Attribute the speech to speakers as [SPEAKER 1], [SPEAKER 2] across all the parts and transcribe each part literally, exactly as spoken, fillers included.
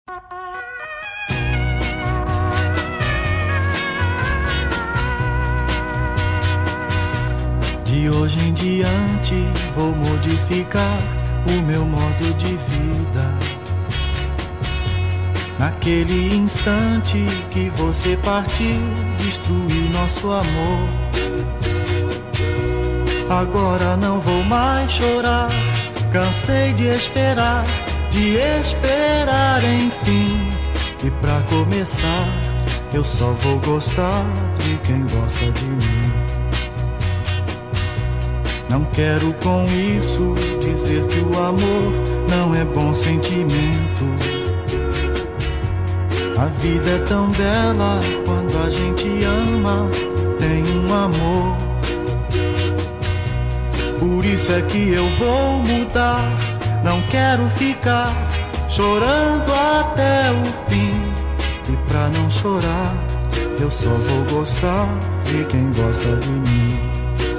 [SPEAKER 1] De hoje em diante vou modificar o meu modo de vida. Naquele instante que você partiu, destruiu nosso amor. Agora não vou mais chorar, cansei de esperar, de esperar enfim. E pra começar, eu só vou gostar de quem gosta de mim. Não quero com isso dizer que o amor não é bom sentimento. A vida é tão bela quando a gente ama, tem um amor. Por isso é que eu vou mudar, não quero ficar chorando até o fim. E pra não chorar, eu só vou gostar de quem gosta de mim.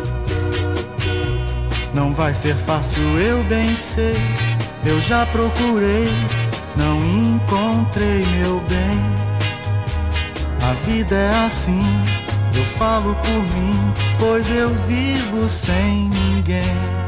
[SPEAKER 1] Não vai ser fácil, eu bem sei, eu já procurei, não encontrei meu bem. A vida é assim, eu falo por mim, pois eu vivo sem ninguém.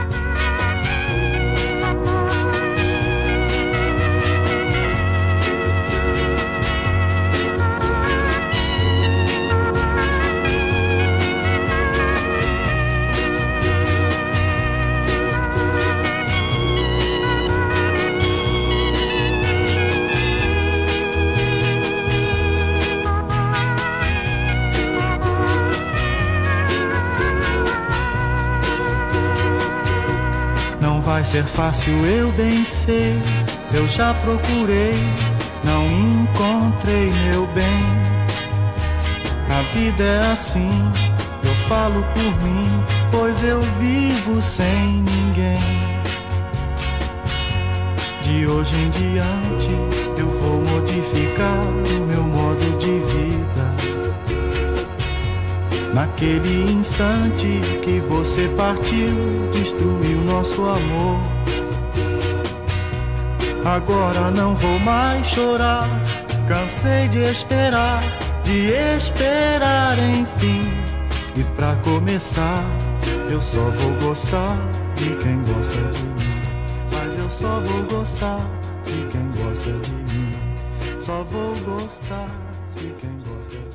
[SPEAKER 1] Vai ser fácil, eu bem sei, eu já procurei, não encontrei meu bem. A vida é assim, eu falo por mim, pois eu vivo sem ninguém. De hoje em diante eu vou modificar o meu modo de vida. Naquele instante que você partiu, destruiu nosso amor. Agora não vou mais chorar, cansei de esperar, de esperar enfim. E pra começar, eu só vou gostar de quem gosta de mim. Mas eu só vou gostar de quem gosta de mim. Só vou gostar de quem gosta de mim.